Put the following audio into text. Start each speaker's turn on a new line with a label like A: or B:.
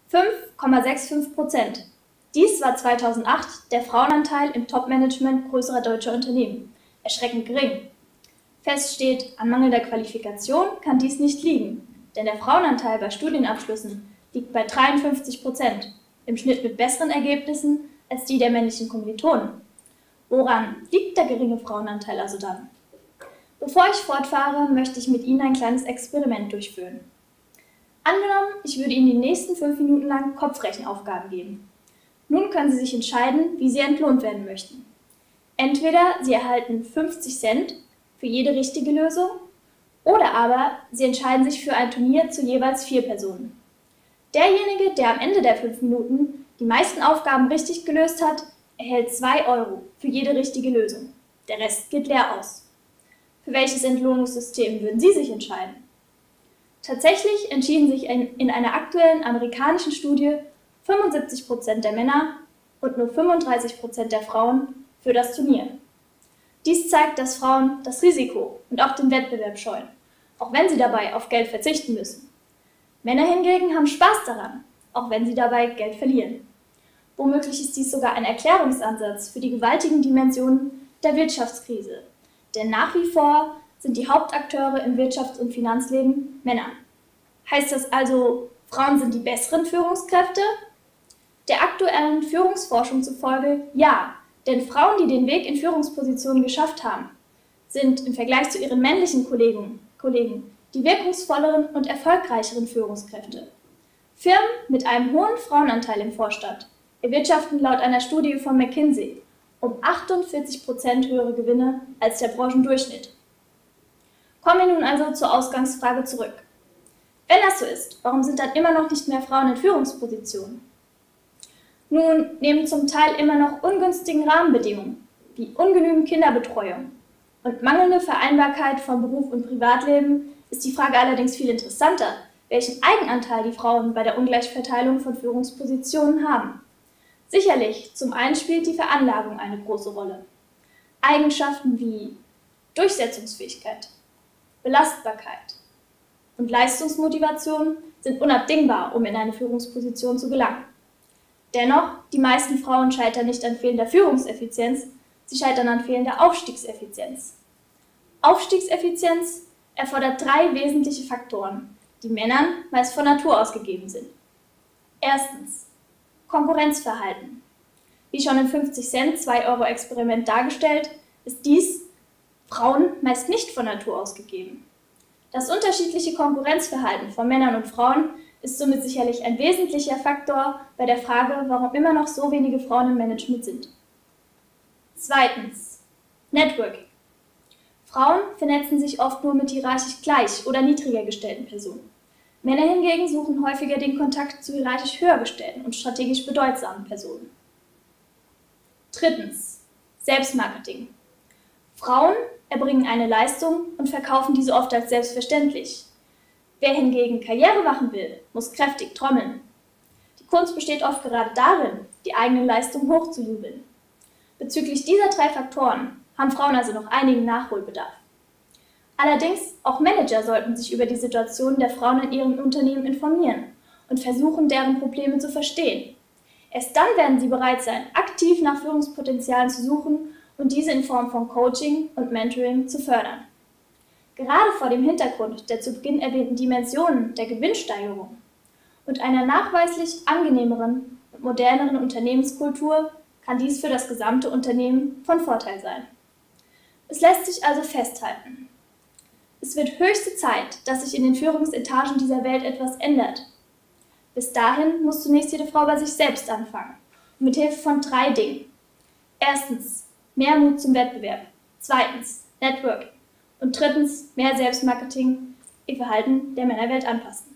A: 5,65%. Dies war 2008 der Frauenanteil im Top-Management größerer deutscher Unternehmen. Erschreckend gering. Fest steht, an mangelnder Qualifikation kann dies nicht liegen, denn der Frauenanteil bei Studienabschlüssen liegt bei 53%, im Schnitt mit besseren Ergebnissen als die der männlichen Kommilitonen. Woran liegt der geringe Frauenanteil also dann? Bevor ich fortfahre, möchte ich mit Ihnen ein kleines Experiment durchführen. Angenommen, ich würde Ihnen die nächsten 5 Minuten lang Kopfrechenaufgaben geben. Nun können Sie sich entscheiden, wie Sie entlohnt werden möchten. Entweder Sie erhalten 50 Cent für jede richtige Lösung, oder aber Sie entscheiden sich für ein Turnier zu jeweils 4 Personen. Derjenige, der am Ende der 5 Minuten die meisten Aufgaben richtig gelöst hat, erhält 2 Euro für jede richtige Lösung. Der Rest geht leer aus. Für welches Entlohnungssystem würden Sie sich entscheiden? Tatsächlich entschieden sich in einer aktuellen amerikanischen Studie 75% der Männer und nur 35% der Frauen für das Turnier. Dies zeigt, dass Frauen das Risiko und auch den Wettbewerb scheuen, auch wenn sie dabei auf Geld verzichten müssen. Männer hingegen haben Spaß daran, auch wenn sie dabei Geld verlieren. Womöglich ist dies sogar ein Erklärungsansatz für die gewaltigen Dimensionen der Wirtschaftskrise, denn nach wie vor sind die Hauptakteure im Wirtschafts- und Finanzleben Männer. Heißt das also, Frauen sind die besseren Führungskräfte? Der aktuellen Führungsforschung zufolge ja, denn Frauen, die den Weg in Führungspositionen geschafft haben, sind im Vergleich zu ihren männlichen Kollegen die wirkungsvolleren und erfolgreicheren Führungskräfte. Firmen mit einem hohen Frauenanteil im Vorstand erwirtschaften laut einer Studie von McKinsey um 48% höhere Gewinne als der Branchendurchschnitt. Kommen wir nun also zur Ausgangsfrage zurück. Wenn das so ist, warum sind dann immer noch nicht mehr Frauen in Führungspositionen? Nun, neben zum Teil immer noch ungünstigen Rahmenbedingungen, wie ungenügend Kinderbetreuung und mangelnde Vereinbarkeit von Beruf und Privatleben, ist die Frage allerdings viel interessanter, welchen Eigenanteil die Frauen bei der Ungleichverteilung von Führungspositionen haben. Sicherlich, zum einen spielt die Veranlagung eine große Rolle. Eigenschaften wie Durchsetzungsfähigkeit, Belastbarkeit und Leistungsmotivation sind unabdingbar, um in eine Führungsposition zu gelangen. Dennoch, die meisten Frauen scheitern nicht an fehlender Führungseffizienz, sie scheitern an fehlender Aufstiegseffizienz. Aufstiegseffizienz erfordert 3 wesentliche Faktoren, die Männern meist von Natur aus gegeben sind. Erstens, Konkurrenzverhalten. Wie schon im 50-Cent-2-Euro-Experiment dargestellt, ist dies Frauen meist nicht von Natur aus gegeben. Das unterschiedliche Konkurrenzverhalten von Männern und Frauen ist somit sicherlich ein wesentlicher Faktor bei der Frage, warum immer noch so wenige Frauen im Management sind. Zweitens, Networking. Frauen vernetzen sich oft nur mit hierarchisch gleich oder niedriger gestellten Personen. Männer hingegen suchen häufiger den Kontakt zu hierarchisch höher gestellten und strategisch bedeutsamen Personen. Drittens, Selbstmarketing. Frauen erbringen eine Leistung und verkaufen diese oft als selbstverständlich. Wer hingegen Karriere machen will, muss kräftig trommeln. Die Kunst besteht oft gerade darin, die eigene Leistung hochzujubeln. Bezüglich dieser 3 Faktoren haben Frauen also noch einigen Nachholbedarf. Allerdings, auch Manager sollten sich über die Situation der Frauen in ihrem Unternehmen informieren und versuchen, deren Probleme zu verstehen. Erst dann werden sie bereit sein, aktiv nach Führungspotenzialen zu suchen und diese in Form von Coaching und Mentoring zu fördern. Gerade vor dem Hintergrund der zu Beginn erwähnten Dimensionen der Gewinnsteigerung und einer nachweislich angenehmeren und moderneren Unternehmenskultur kann dies für das gesamte Unternehmen von Vorteil sein. Es lässt sich also festhalten: Es wird höchste Zeit, dass sich in den Führungsetagen dieser Welt etwas ändert. Bis dahin muss zunächst jede Frau bei sich selbst anfangen und mit Hilfe von 3 Dingen. Erstens, mehr Mut zum Wettbewerb. Zweitens, Networking. Und drittens, mehr Selbstmarketing, ihr Verhalten der Männerwelt anpassen.